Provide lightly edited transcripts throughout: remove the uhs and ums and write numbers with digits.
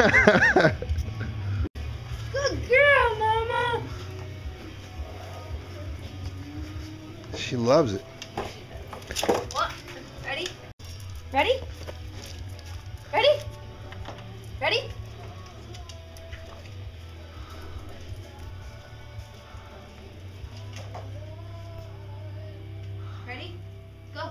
Good girl, Mama. She loves it. What? Ready? Ready? Ready? Ready? Ready? Go.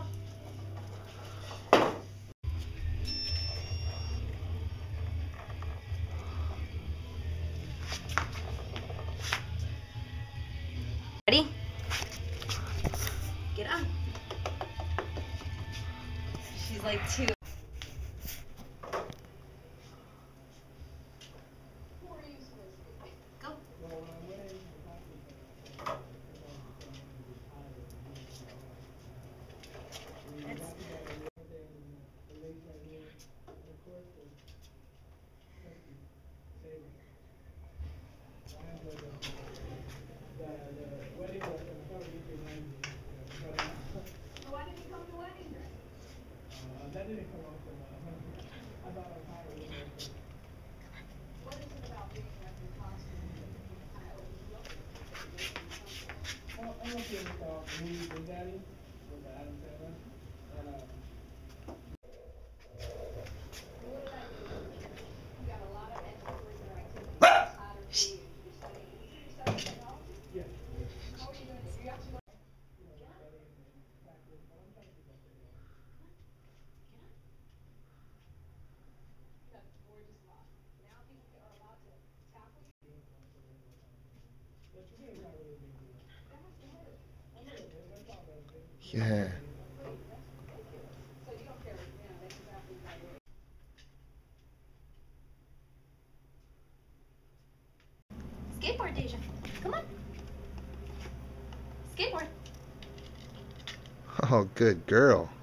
Ready? Get on. She's like 2. Go. Why did you come to wedding dress? That didn't come off from I thought I was hiring you. What is it about being like your costume that kind of opens you up? I'm okay with the movie Big Daddy with Adam Sandler. And what did I do? You got a lot of extracurricular activities. Photography. You're studying technology? Yeah. How are you doing? You actually like, studying and practice, but I'm trying to keep up with it. Yeah. Skateboard, Deja. Come on. Skateboard. Oh, good girl.